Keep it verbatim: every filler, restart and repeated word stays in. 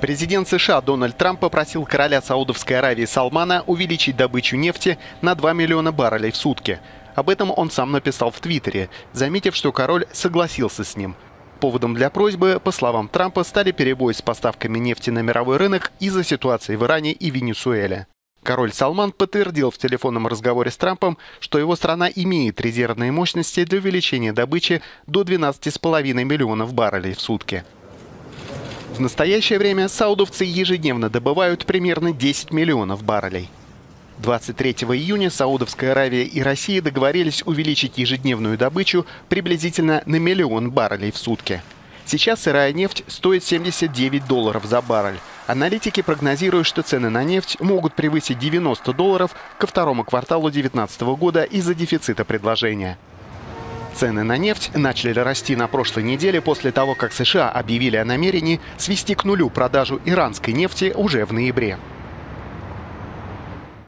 Президент США Дональд Трамп попросил короля Саудовской Аравии Салмана увеличить добычу нефти на два миллиона баррелей в сутки. Об этом он сам написал в Твиттере, заметив, что король согласился с ним. Поводом для просьбы, по словам Трампа, стали перебои с поставками нефти на мировой рынок из-за ситуации в Иране и Венесуэле. Король Салман подтвердил в телефонном разговоре с Трампом, что его страна имеет резервные мощности для увеличения добычи до двенадцати с половиной миллионов баррелей в сутки. В настоящее время саудовцы ежедневно добывают примерно десять миллионов баррелей. двадцать третьего июня Саудовская Аравия и Россия договорились увеличить ежедневную добычу приблизительно на миллион баррелей в сутки. Сейчас сырая нефть стоит семьдесят девять долларов за баррель. Аналитики прогнозируют, что цены на нефть могут превысить девяносто долларов ко второму кварталу две тысячи девятнадцатого года из-за дефицита предложения. Цены на нефть начали расти на прошлой неделе после того, как США объявили о намерении свести к нулю продажу иранской нефти уже в ноябре.